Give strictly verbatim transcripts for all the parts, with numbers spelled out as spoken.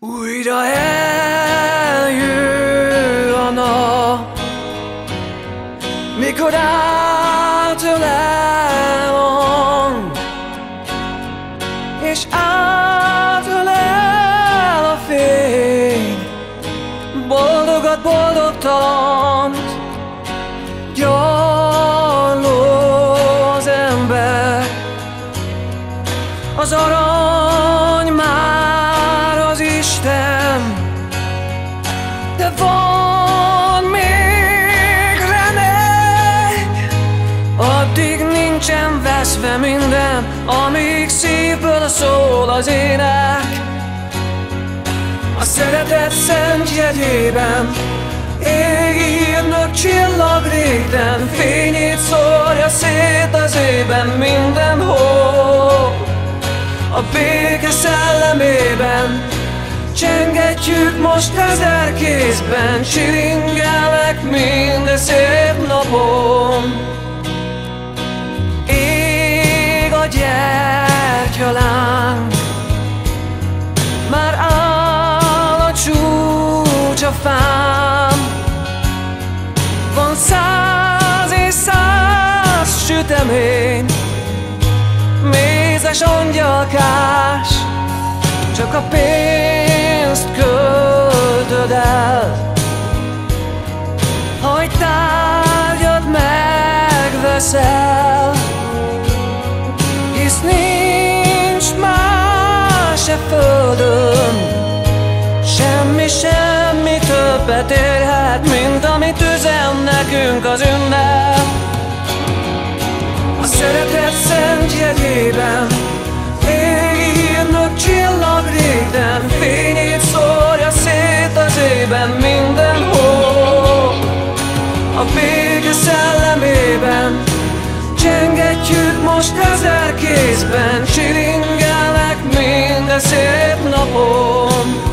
Újra eljön a nap, mikor átölel a hang, és átölel a fény, boldogat, boldogtalant, gyarló az ember. Az arany már az Isten, de van még remény. Addig nincsen veszve minden, amíg szívből szól az ének. A szeretet szent jegyében égírnak csillag réten, fényét szórja szét az ében mindenhol. A béke szellemében csengetjük most ezer kézben, csilingelek minden szép napon. Ég a gyertyaláng, már áll a csúcs a fám. Van száz és száz sütemény, mézes angyalkás, csak a pénzt költöd el. Ha egy tárgyat megveszel, hisz nincs más e földön, semmi, semmi többet érhet, mint amit üzen nekünk az ünnep. A szeretet szent jegyében égírnak csillag réten, fényét szórja szét az ében mindenhol. A béke szellemében csengetjük most ezer kézben, csilingelek minden szép napon.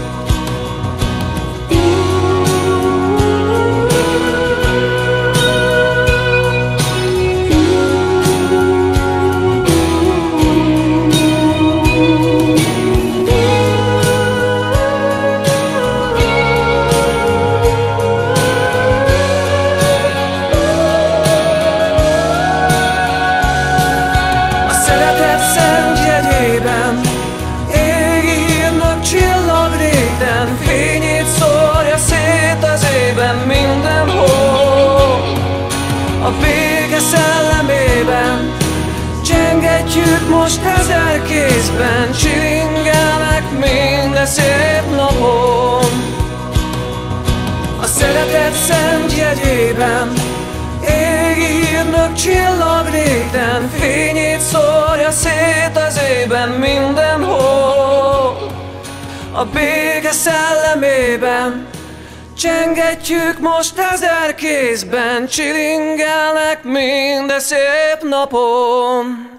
Égírnak csillag réten, fényét szórja szét az ében mindenhol. A béke szellemében csengetjük most ezer kézben, csilingelek minden szép napon. A szeretet szent jegyében égírnak csillag réten, fényét szórja szét az ében mindenhol. A béke szellemében csengetjük most ezer kézben, csilingelnek minden szép napon.